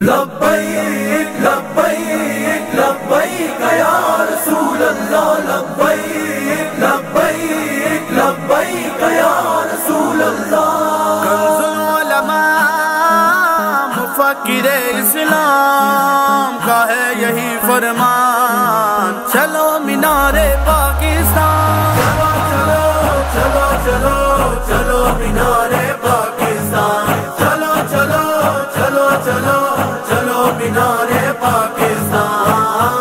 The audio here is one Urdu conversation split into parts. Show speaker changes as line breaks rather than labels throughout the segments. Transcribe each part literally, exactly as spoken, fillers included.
لبیک لبیک لبیک یا رسول اللہ لبیک لبیک لبیک یا رسول اللہ۔
کنز العلماء مفکر اسلام کا ہے یہی فرمان، چلو مینار پاکستان،
چلو چلو چلو چلو چلو مینار پاکستان، چلو چلو چلو چلو چلو مینار پاکستان۔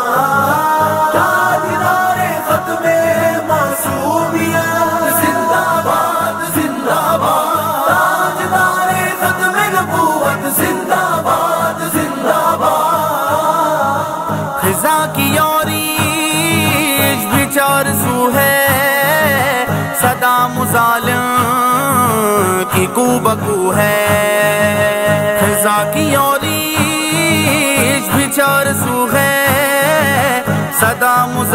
تاجدار ختم معصومیت زندہ باد زندہ باد، تاجدار ختم نبوت زندہ باد زندہ باد۔
خزاں کی اوریج بھی چار سو ہے، صدا مظالم کی کو بکو ہے۔ خزاں کی اوریج بھی چار سو ہے، صدا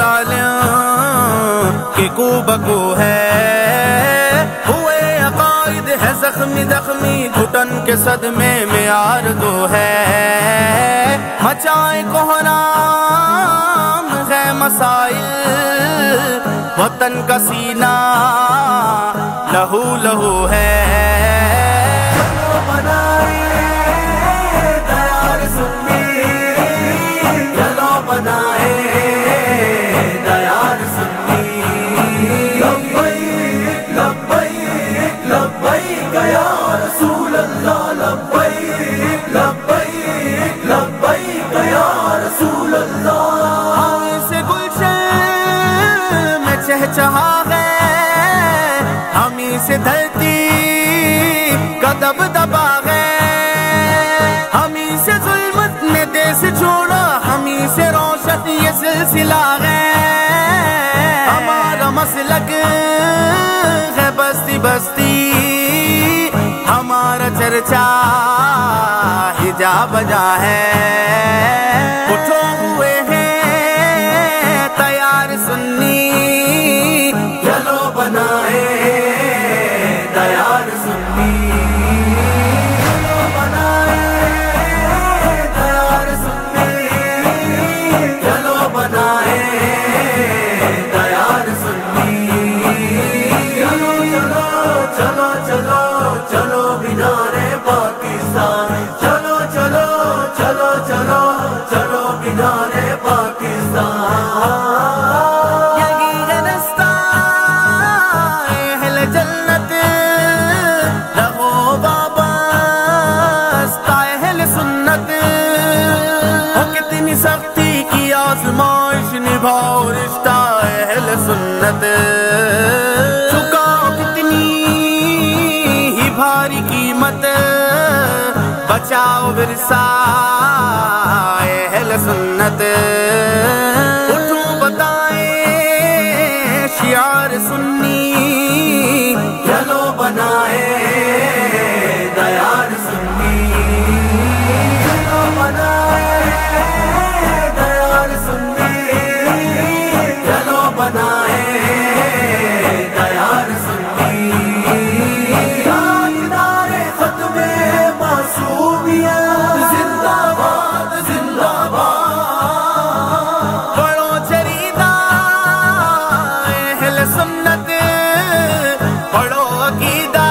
مظالم کی کو بکو ہے۔ ہوئے عقائد ہے زخمی زخمی، گھٹن کے صدمے میں آرزو ہے۔ مچائے کوہرام ہے مسائل، وطن کا سینہ لہو لہو ہے۔
چلو بنائے دیار سنی، چلو بنائے دیار سنی۔ لبیک لبیک لبیک یا رسول اللہ لبیک لبیک لبیک یا رسول اللہ۔
ہم سے گلشن میں چہچہا ہے، ہمیں سے دھرتی کا دبدبا ہے۔ ہمیں سے ظلمت نے دیس چھوڑا، ہمیں سے روشن یہ سلسلہ ہے۔ ہمارا مسلک ہے بستی بستی، ہمارا چرچا ہجا بجا ہے۔ اٹھو ہوئے ہیں تیار سنی،
چلو بنائے دیار سنی، چلو بنائے دیار سنی، چلو بنائے دیار سنی۔ چلو چلو چلو چلو چلو مینار پاکستان، چلو چلو چلو چلو چلو مینار پاکستان۔
سختی کی آزمائش نبھاؤ رشتہ اہل سنت، چکاؤ کتنی ہی بھاری قیمت، بچاؤ ورثہ اہل سنت۔ اٹھو بتائیں شعار سنی،
چلو بنائے دیار سنی، چلو بنائے دیار سنی، چلو بنائے دیار سنی۔ تاجدار ختم معصومیت زندہ باد زندہ باد۔
پڑھو جریدہ اہل سنت، پڑھو عقیدہ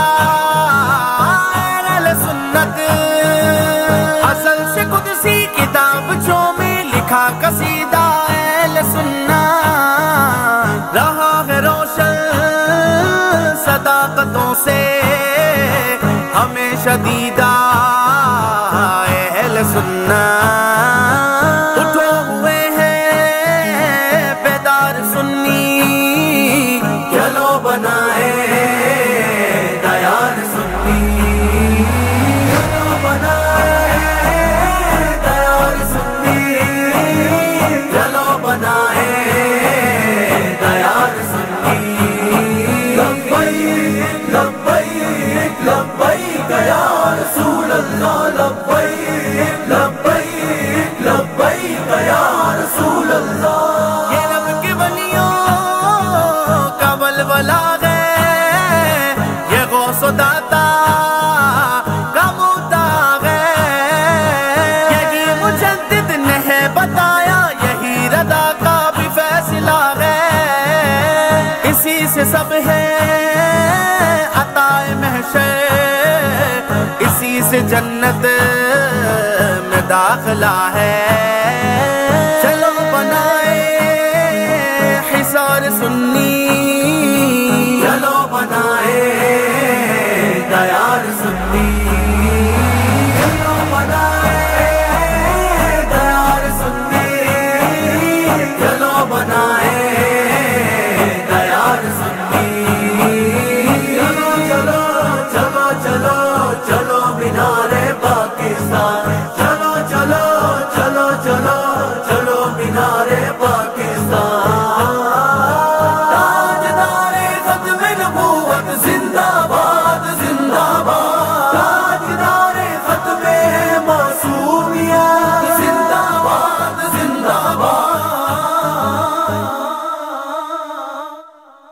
اہل سنت۔ اصل سے قدسی کتاب جو میں لکھا قصیدہ اہل سنت، رہا ہے روشن صداقتوں سے ہمیشہ دیدہ اہل سنت۔ اٹھو ہوئے ہیں بیدار سنی،
چلو بنائے دیار سنی، چلو بنائے دیار سنی، چلو بنائے دیار سنی۔ لبیک لبیک لبیک یا رسول اللہ لبیک لبیک
سے جنت میں داخلہ ہے۔ چلو بنائے حصار سنی